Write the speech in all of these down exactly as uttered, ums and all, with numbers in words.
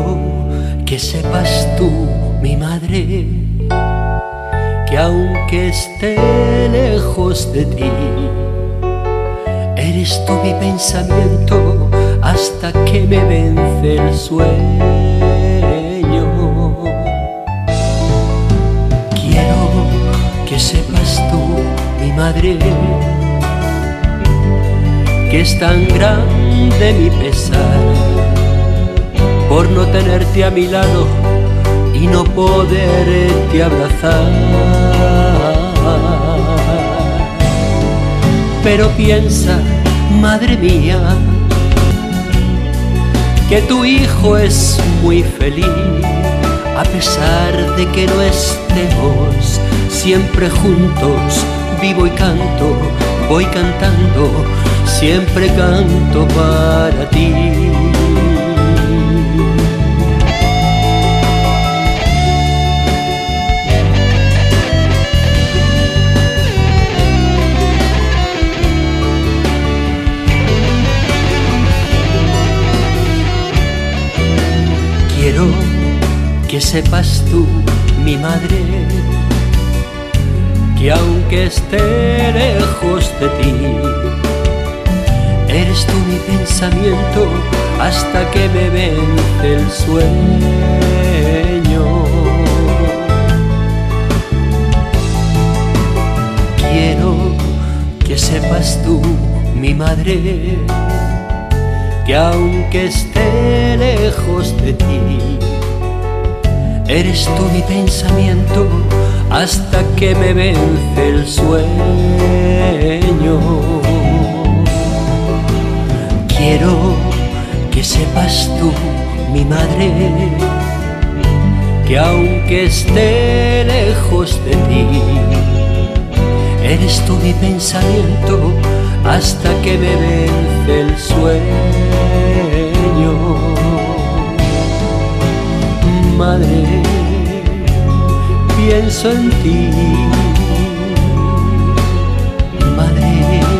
Quiero que sepas tú, mi madre, que aunque esté lejos de ti, eres tú mi pensamiento hasta que me vence el sueño. Quiero que sepas tú, mi madre, que es tan grande mi pesar por no tenerte a mi lado y no poderte abrazar. Pero piensa, madre mía, que tu hijo es muy feliz, a pesar de que no estemos siempre juntos. Vivo y canto, voy cantando, siempre canto para ti. Quiero que sepas tú, mi madre, que aunque esté lejos de ti, eres tú mi pensamiento hasta que me vence el sueño. Quiero que sepas tú, mi madre, que aunque esté lejos de ti, eres tú mi pensamiento hasta que me vence el sueño. Quiero que sepas tú, mi madre, que aunque esté lejos de ti, eres tú mi pensamiento hasta que me vence el sueño. Madre, pienso en ti. Madre,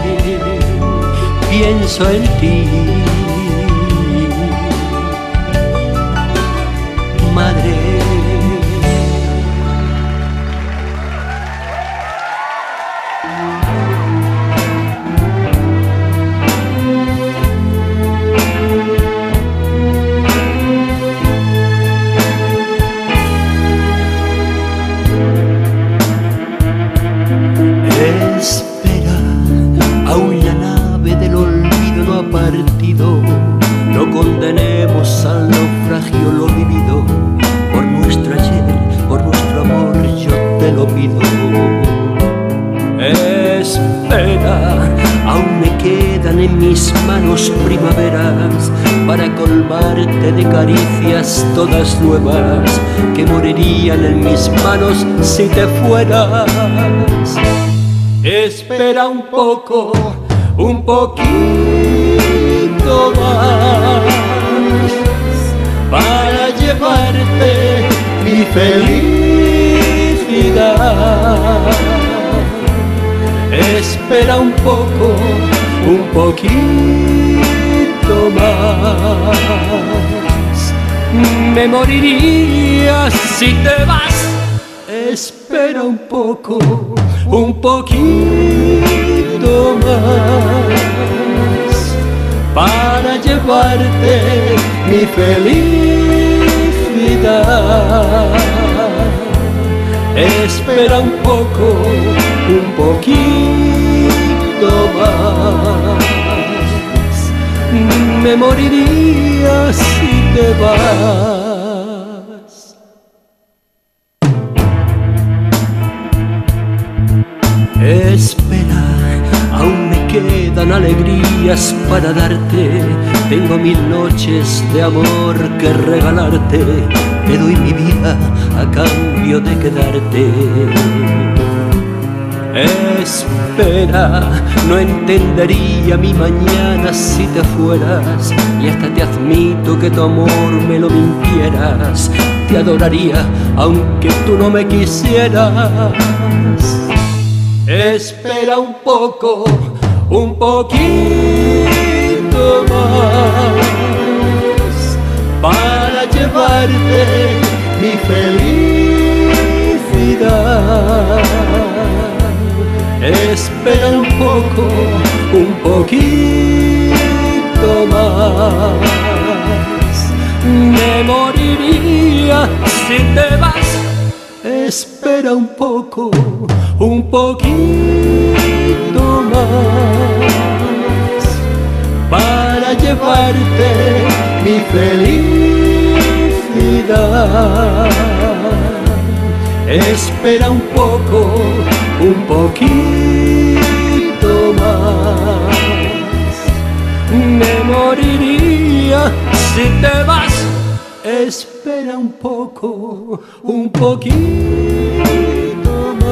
pienso en ti. Madre. Espera, aún la nave del olvido no ha partido. No condenemos al naufragio lo vivido. Por nuestro ayer, por nuestro amor, yo te lo pido. Espera, aún me quedan en mis manos primaveras para colmarte de caricias todas nuevas que morirían en mis manos si te fueras. Espera un poco, un poquito más para llevarte mi felicidad. Espera un poco, un poquito más. Me moriría si te vas. Espera un poco, un poquito más para llevarte mi felicidad. Espera un poco, un poquito más. Me moriría si te vas. Espera, aún me quedan alegrías para darte. Tengo mil noches de amor que regalarte. Te doy mi vida a cambio de quedarte. Espera, no entendería mi mañana si te fueras. Y hasta te admito que tu amor me lo mintieras. Te adoraría aunque tú no me quisieras. Espera un poco, un poquito más para llevarte mi felicidad. Espera un poco, un poquito más. Me moriría si te vas. Espera un poco, un poquito más, para llevarte mi felicidad. Espera un poco, un poquito más. Me moriría si te vas. Espera un poco, un poquito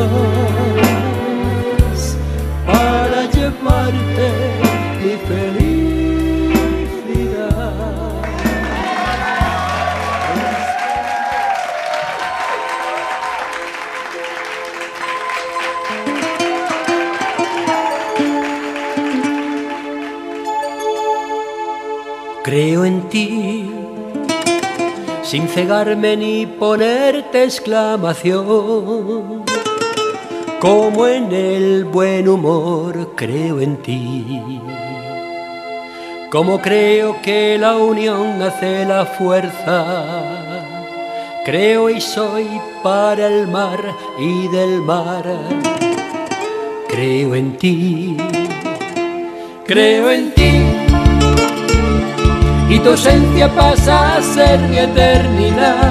más, para llevarte mi felicidad. Creo en ti, sin cegarme ni ponerte exclamación. Como en el buen humor creo en ti. Como creo que la unión hace la fuerza. Creo y soy para el mar y del mar. Creo en ti, creo en ti. Y tu ausencia pasa a ser mi eternidad.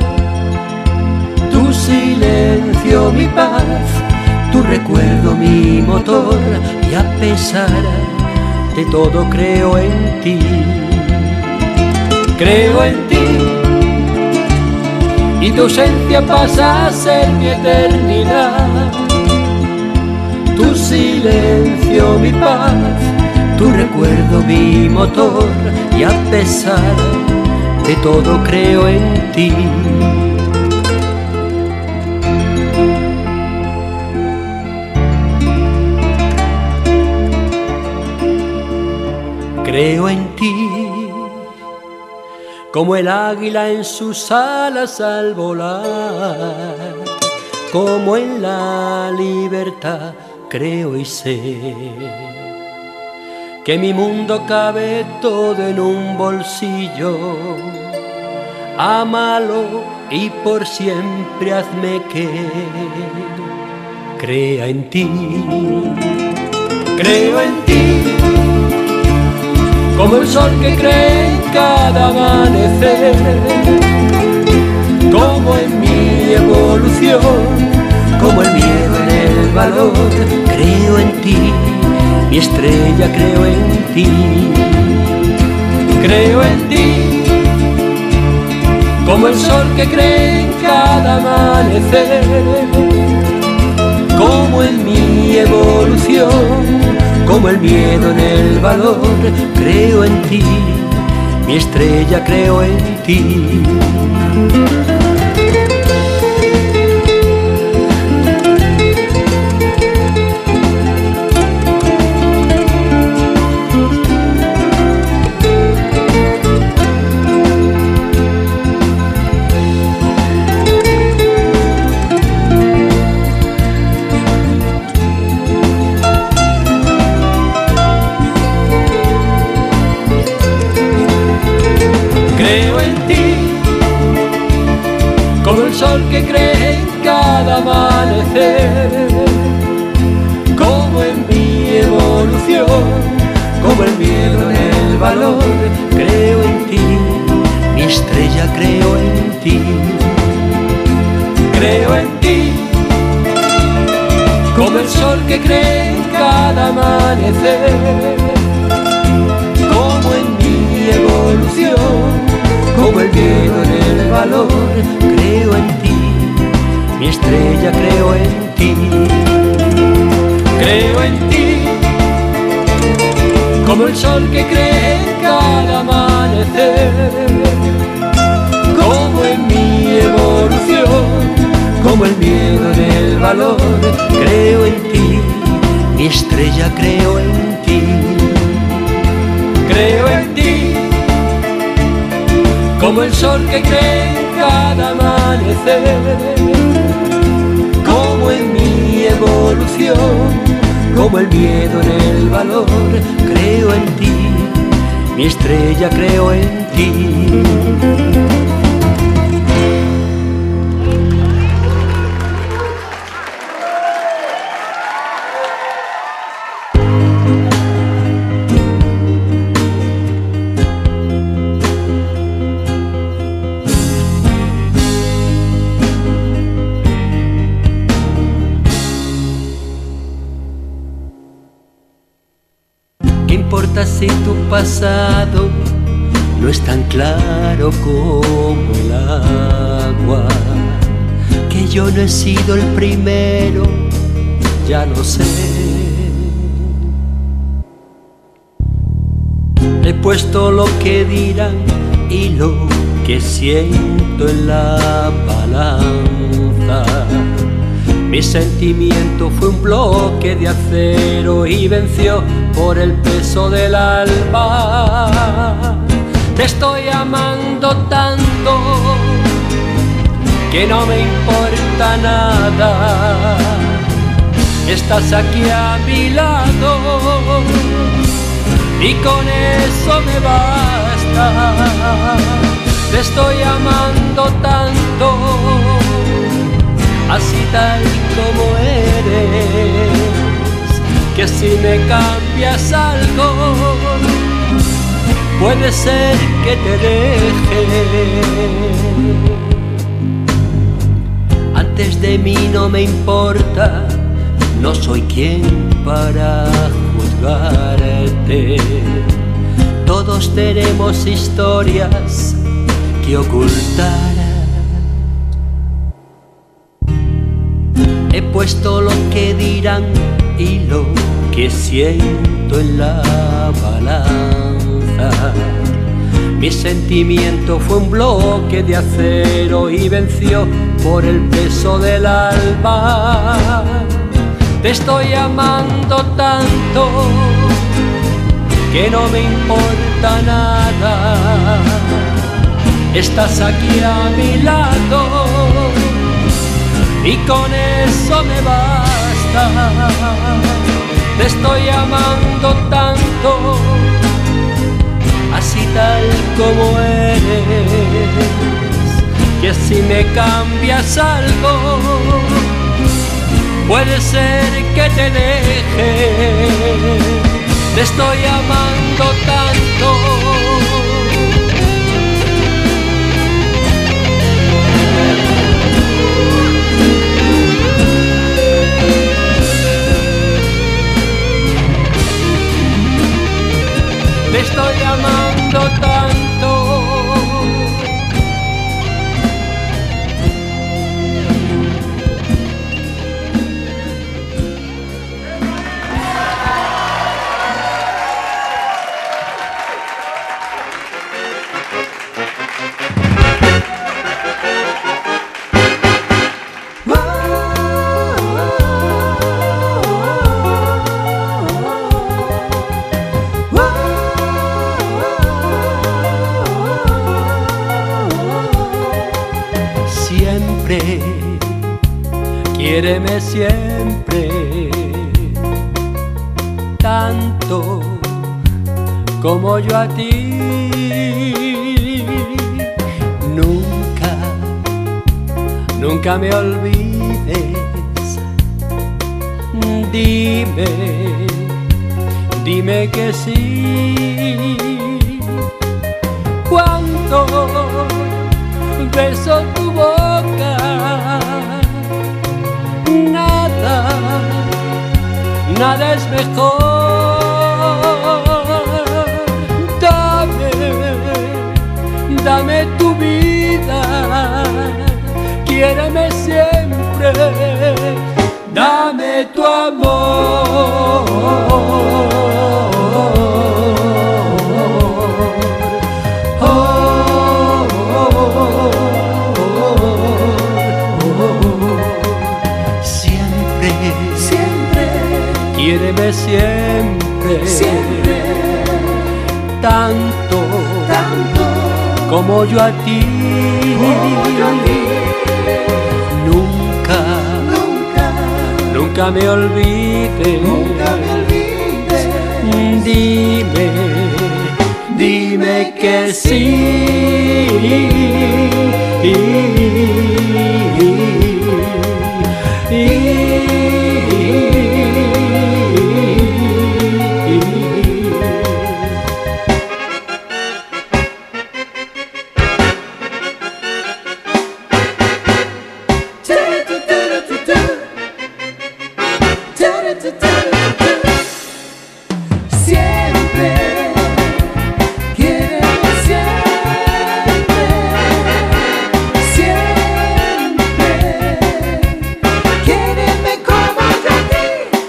Tu silencio mi paz, tu recuerdo mi motor. Y a pesar de todo creo en ti. Creo en ti. Y tu ausencia pasa a ser mi eternidad. Tu silencio mi paz, tu recuerdo mi motor. Y a pesar de todo creo en ti. Creo en ti, como el águila en sus alas al volar, como en la libertad creo y sé que mi mundo cabe todo en un bolsillo. Ámalo y por siempre hazme que crea en ti. Creo en ti, como el sol que cree en cada amanecer, como en mi evolución, como el miedo en el valor. Creo en ti, mi estrella, creo en ti. Creo en ti, como el sol que cree en cada amanecer, como en mi evolución, como el miedo en el valor. Creo en ti, mi estrella, creo en ti. Creo en ti, como el sol que cree en cada amanecer, como en mi evolución, como el miedo en el valor. Creo en ti, mi estrella, creo en ti. Creo en ti, como el sol que cree en cada amanecer, como en mi evolución, como el miedo en el valor. Creo en ti, mi estrella, creo en ti. Creo en ti, como el sol que cree en cada amanecer, como en mi evolución, como el miedo en el valor. Creo en ti, mi estrella, creo en ti. Creo en ti, como el sol que cree en cada amanecer, como en mi evolución, como el miedo en el valor. Creo en ti, mi estrella, creo en ti. ¿Qué importa si tu pasado no es tan claro como el agua? Que yo no he sido el primero, ya lo sé. He puesto lo que dirán y lo que siento en la balanza. Mi sentimiento fue un bloque de acero y venció por el peso del alma. Te estoy amando tanto que no me importa nada. Estás aquí a mi lado y con eso me basta. Te estoy amando tanto, así tal como eres, que si me cambias algo, puede ser que te deje. Antes de mí no me importa, no soy quien para juzgarte. Todos tenemos historias que ocultar. He puesto lo que dirán y lo que siento en la balanza. Mi sentimiento fue un bloque de acero y venció por el peso del alma. Te estoy amando tanto que no me importa nada. Estás aquí a mi lado y con eso me basta. Te estoy amando tanto, así tal como eres, que si me cambias algo, puede ser que te deje. Te estoy amando tanto. Te estoy amando tanto. Quiéreme siempre, tanto como yo a ti. Nunca, nunca me olvides. Dime, dime que sí. Cuando beso tu boca, nada, nada es mejor. Dame, dame tu vida, quiéreme siempre, dame tu amor. Quiéreme siempre, siempre, tanto, tanto como yo a ti, como yo a ti. Nunca, Nunca, nunca me olvides, nunca me olvides. Dime, dime que Siempre, quiéreme siempre, siempre, quiéreme como yo a ti.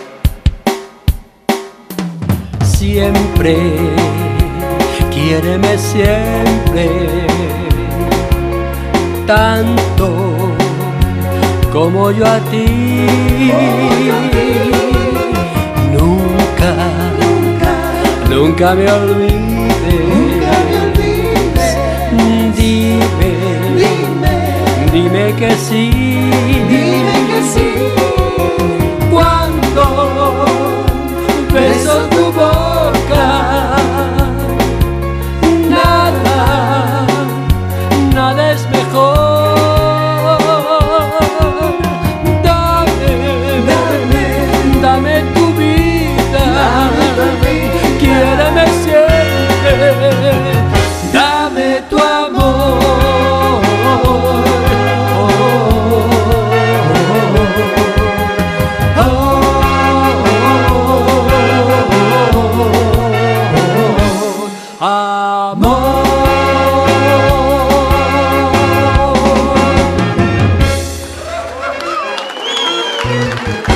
Siempre, quiéreme siempre, tanto como yo a ti. Nunca, Nunca, nunca me olvides, nunca me olvides. Dime, Dime, dime que sí, dime que sí. Cuando beso tu boca, nada, nada es mejor. Dame, Dame, dame tu vida, dame tu vida. quiéreme siempre, dame tu amor. Amor.